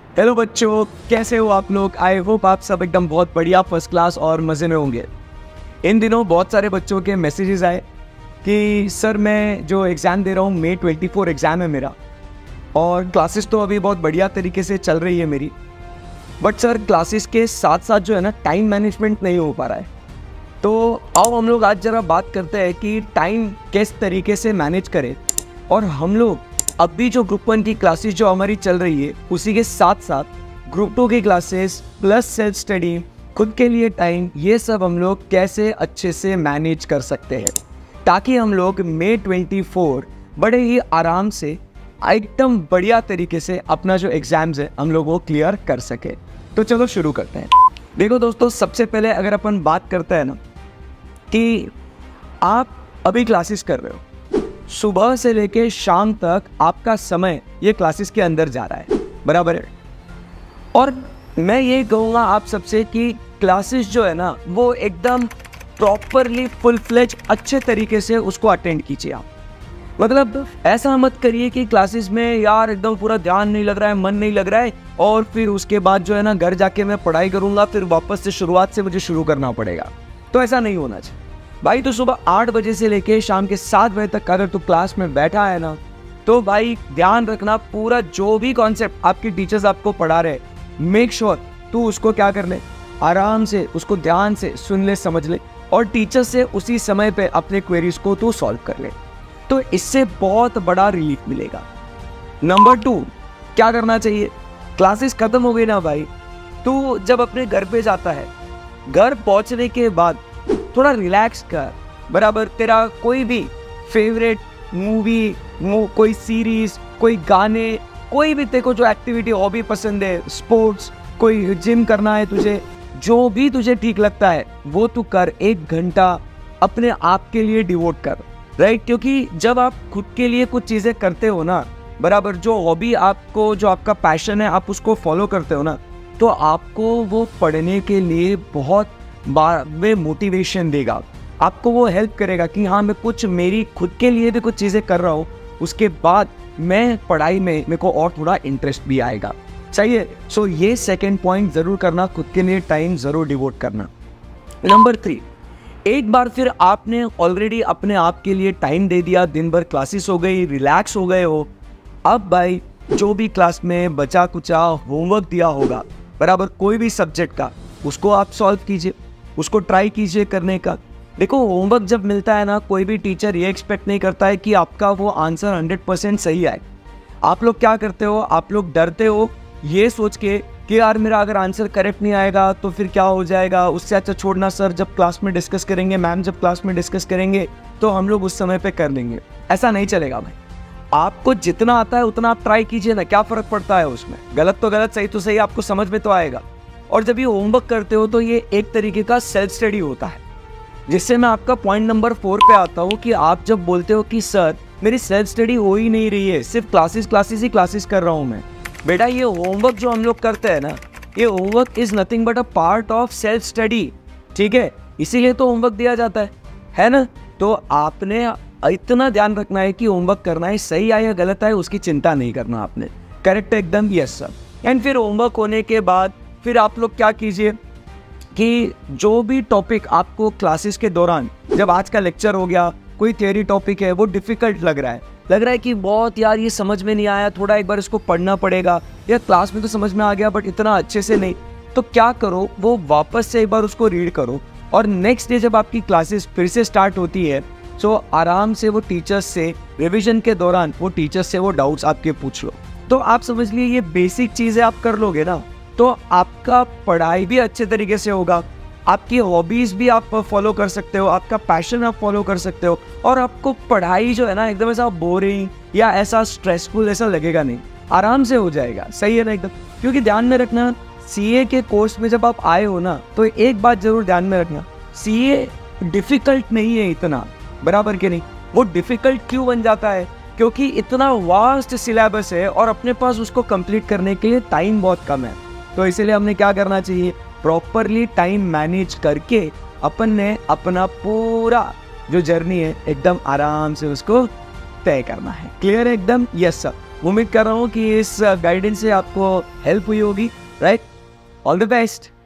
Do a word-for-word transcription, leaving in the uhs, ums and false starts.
Hello बच्चों, कैसे हो आप लोग। आई होप आप सब एकदम बहुत बढ़िया, फर्स्ट क्लास और मज़े में होंगे। इन दिनों बहुत सारे बच्चों के मैसेजेस आए कि सर मैं जो एग्ज़ाम दे रहा हूँ, मे चौबीस एग्ज़ाम है मेरा, और क्लासेस तो अभी बहुत बढ़िया तरीके से चल रही है मेरी, बट सर क्लासेस के साथ साथ जो है ना टाइम मैनेजमेंट नहीं हो पा रहा है। तो आओ हम लोग आज ज़रा बात करते हैं कि टाइम किस तरीके से मैनेज करें, और हम लोग अभी जो ग्रुप वन की क्लासेस जो हमारी चल रही है उसी के साथ साथ ग्रुप टू की क्लासेस प्लस सेल्फ स्टडी, खुद के लिए टाइम, ये सब हम लोग कैसे अच्छे से मैनेज कर सकते हैं ताकि हम लोग मे चौबीस बड़े ही आराम से एकदम बढ़िया तरीके से अपना जो एग्ज़ाम्स है हम लोग वो क्लियर कर सके। तो चलो शुरू करते हैं। देखो दोस्तों, सबसे पहले अगर अपन बात करते हैं ना कि आप अभी क्लासेस कर रहे हो, सुबह से लेके शाम तक आपका समय ये क्लासेस के अंदर जा रहा है, बराबर है। और मैं ये कहूँगा आप सबसे कि क्लासेस जो है ना वो एकदम प्रॉपरली फुल फ्लेज अच्छे तरीके से उसको अटेंड कीजिए आप। मतलब ऐसा मत करिए कि क्लासेस में यार एकदम पूरा ध्यान नहीं लग रहा है, मन नहीं लग रहा है, और फिर उसके बाद जो है ना घर जाके मैं पढ़ाई करूँगा, फिर वापस से शुरुआत से मुझे शुरू करना पड़ेगा। तो ऐसा नहीं होना चाहिए भाई। तो सुबह आठ बजे से लेके शाम के सात बजे तक अगर तू क्लास में बैठा है ना, तो भाई ध्यान रखना, पूरा जो भी कॉन्सेप्ट आपके टीचर्स आपको पढ़ा रहे, मेक श्योर तू उसको क्या कर ले, आराम से उसको ध्यान से सुन ले, समझ ले, और टीचर से उसी समय पे अपने क्वेरीज को तू सॉल्व कर ले। तो इससे बहुत बड़ा रिलीफ मिलेगा। नंबर टू, क्या करना चाहिए, क्लासेस खत्म हो गई ना भाई, तू जब अपने घर पे जाता है, घर पहुंचने के बाद थोड़ा रिलैक्स कर, बराबर। तेरा कोई भी फेवरेट मूवी, कोई सीरीज, कोई गाने, कोई भी तेरे को जो एक्टिविटी हॉबी पसंद है, स्पोर्ट्स, कोई जिम करना है तुझे, जो भी तुझे ठीक लगता है वो तू कर। एक घंटा अपने आप के लिए डिवोट कर, राइट। क्योंकि जब आप खुद के लिए कुछ चीज़ें करते हो ना, बराबर, जो हॉबी आपको, जो आपका पैशन है, आप उसको फॉलो करते हो ना, तो आपको वो पढ़ने के लिए बहुत बार में मोटिवेशन देगा, आपको वो हेल्प करेगा कि हाँ मैं कुछ मेरी खुद के लिए भी कुछ चीज़ें कर रहा हूँ, उसके बाद मैं पढ़ाई में मेरे को और थोड़ा इंटरेस्ट भी आएगा। सही है। सो ये सेकंड पॉइंट ज़रूर करना, खुद के लिए टाइम ज़रूर डिवोट करना। नंबर थ्री, एक बार फिर आपने ऑलरेडी अपने आप के लिए टाइम दे दिया, दिन भर क्लासेस हो गई, रिलैक्स हो गए हो, अब भाई जो भी क्लास में बचा कुचा होमवर्क दिया होगा, बराबर, कोई भी सब्जेक्ट का, उसको आप सॉल्व कीजिए, उसको ट्राई कीजिए करने का। देखो होमवर्क जब मिलता है ना, कोई भी टीचर ये एक्सपेक्ट नहीं करता है कि आपका वो आंसर हंड्रेड परसेंट सही आए। आप लोग क्या करते हो, आप लोग डरते हो ये सोच के कि यार मेरा अगर आंसर करेक्ट नहीं आएगा तो फिर क्या हो जाएगा, उससे अच्छा छोड़ना, सर जब क्लास में डिस्कस करेंगे, मैम जब क्लास में डिस्कस करेंगे तो हम लोग उस समय पे कर लेंगे। ऐसा नहीं चलेगा भाई। आपको जितना आता है उतना आप ट्राई कीजिए ना, क्या फ़र्क पड़ता है उसमें, गलत तो गलत, सही तो सही, आपको समझ में तो आएगा। और जब ये होमवर्क करते हो तो ये एक तरीके का सेल्फ स्टडी होता है, जिससे मैं आपका पॉइंट नंबर फोर पे आता हूँ कि आप जब बोलते हो कि सर मेरी सेल्फ स्टडी हो ही नहीं रही है, सिर्फ क्लासेस क्लासेस ही क्लासेस कर रहा हूँ मैं, बेटा ये होमवर्क जो हम लोग करते हैं ना, ये homework is nothing but a part of self study, ठीक है, इसीलिए तो होमवर्क दिया जाता है, है ना। तो आपने इतना ध्यान रखना है कि होमवर्क करना है, सही आए या गलत आए उसकी चिंता नहीं करना आपने, करेक्ट है एकदम, यस सर। एंड फिर होमवर्क होने के बाद फिर आप लोग क्या कीजिए कि जो भी टॉपिक आपको क्लासेस के दौरान, जब आज का लेक्चर हो गया, कोई थियरी टॉपिक है वो डिफ़िकल्ट लग रहा है, लग रहा है कि बहुत यार ये समझ में नहीं आया, थोड़ा एक बार इसको पढ़ना पड़ेगा, या क्लास में तो समझ में आ गया बट इतना अच्छे से नहीं, तो क्या करो, वो वापस से एक बार उसको रीड करो, और नेक्स्ट डे जब आपकी क्लासेस फिर से स्टार्ट होती है तो आराम से वो टीचर्स से रिविजन के दौरान वो टीचर्स से वो डाउट्स आपके पूछ लो। तो आप समझ लिए ये बेसिक चीज़ें आप कर लोगे ना, तो आपका पढ़ाई भी अच्छे तरीके से होगा, आपकी हॉबीज़ भी आप फॉलो कर सकते हो, आपका पैशन आप फॉलो कर सकते हो, और आपको पढ़ाई जो है ना एकदम ऐसा बोरिंग या ऐसा स्ट्रेसफुल ऐसा लगेगा नहीं, आराम से हो जाएगा। सही है ना एकदम। क्योंकि ध्यान में रखना, सीए के कोर्स में जब आप आए हो ना, तो एक बात जरूर ध्यान में रखना, सीए डिफ़िकल्ट नहीं है इतना, बराबर के नहीं। वो डिफ़िकल्ट क्यों बन जाता है, क्योंकि इतना वास्ट सिलेबस है और अपने पास उसको कंप्लीट करने के लिए टाइम बहुत कम है। तो इसीलिए हमने क्या करना चाहिए, प्रॉपरली टाइम मैनेज करके अपन ने अपना पूरा जो जर्नी है एकदम आराम से उसको तय करना है। क्लियर है एकदम? Yes sir. उम्मीद कर रहा हूँ कि इस गाइडेंस से आपको हेल्प हुई होगी, राइट? All the best.